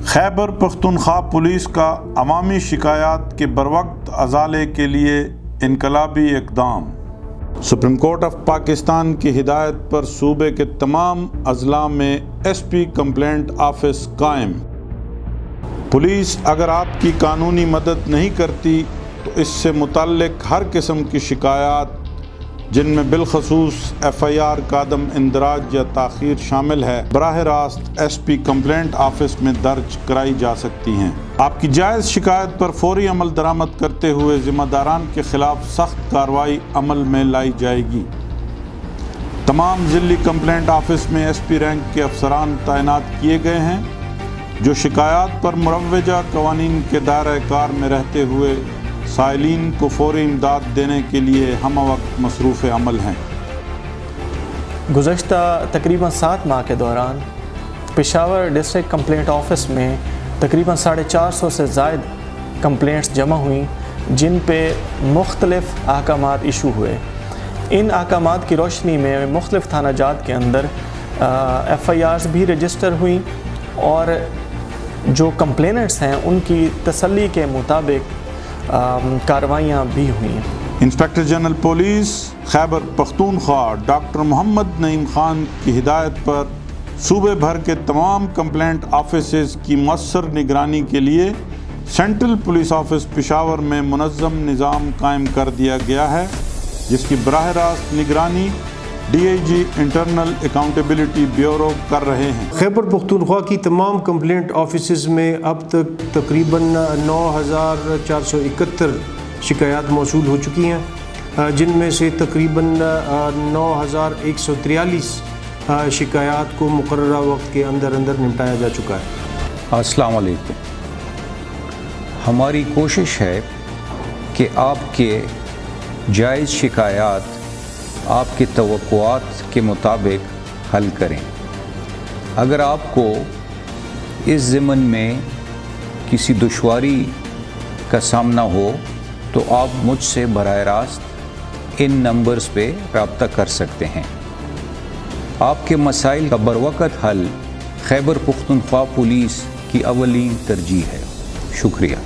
Khyber Pakhtunkhwa police کا عوامی شکایات کے بروقت ازالے کے لیے انقلابی اقدام۔ سپریم کورٹ آف پاکستان کی ہدایت پر صوبے کے تمام اضلاع میں ایس پی کمپلینٹ آفس قائم۔ پولیس اگر آپ کی قانونی مدد نہیں کرتی تو اس سے متعلق ہر قسم کی شکایات، جن میں بالخصوص ایف آئی آر کا عدم اندراج یا تاخیر شامل ہے، براہ راست ایس پی کمپلینٹ آفس میں درج کرائی جا سکتی ہیں۔ آپ کی جائز شکایت پر فوری عمل درآمد کرتے ہوئے ذمہ داران کے خلاف سخت کارروائی عمل میں لائی جائے گی۔ تمام ضلعی کمپلینٹ آفس میں ایس پی رینک کے افسران تعینات کیے گئے ہیں، جو شکایات پر مروجہ قوانین کے دائرہ کار میں رہتے ہوئے سائلین کو فوری امداد دینے کے لیے ہم وقت مصروف عمل ہیں۔ گزشتہ تقریباً 7 ماہ کے دوران پشاور ڈسٹرکٹ کمپلینٹ آفس میں تقریباً 450 سے زائد کمپلینٹس جمع ہوئیں، جن پہ مختلف احکامات ایشو ہوئے۔ ان احکامات کی روشنی میں مختلف تھانہ جات کے اندر ایف آئی آرز بھی رجسٹر ہوئیں اور جو کمپلیننٹس ہیں ان کی تسلی کے مطابق کاروائیاں بھی ہوئیں۔ Inspector general police Khyber Pakhtunkhwa doctor Muhammad Naeem Khan کی ہدایت پر صوبے بھر کے تمام کمپلینٹ آفیسز کی مؤثر نگرانی کے لیے سینٹرل پولیس آفس پشاور میں منظم نظام قائم کر دیا گیا ہے، جس کی براہ راست نگرانی D I G internal accountability bureau کر رہے ہیں۔ خیبر پختونخوا کی تمام کمپلینٹ آفیسز میں اب تک تقریباً 9471 شکایات موصول ہو چکی ہیں، جن میں سے تقریباً 9143 شکایات کو مقررہ وقت کے اندر نمٹایا جا چکا ہے۔ السلام علیکم۔ ہماری کوشش ہے کہ آپ کے جائز شکایات آپ کی توقعات کے مطابق حل کریں۔ اگر آپ کو اس ضمن میں کسی دشواری کا سامنا ہو تو آپ مجھ سے براہ راست ان نمبرز پہ رابطہ کر سکتے ہیں۔ آپ کے مسائل کا بروقت حل خیبر پختونخوا پولیس کی اولین ترجیح ہے۔ شکریہ۔